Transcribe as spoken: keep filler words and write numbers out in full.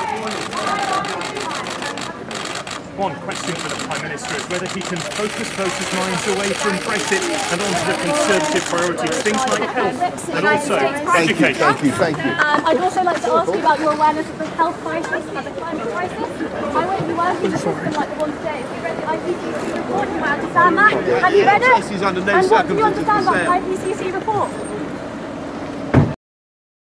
One question for the Prime Minister is whether he can focus voters' minds away from Brexit and onto the Conservative priorities, things like health and also education. Thank you, thank you. Um, I'd also like to ask you about your awareness of the health crisis and the climate crisis. I won't be working in a system like the one today. If you read the I P C C report, you might understand that. Have you read it? And what do you understand about the I P C C report?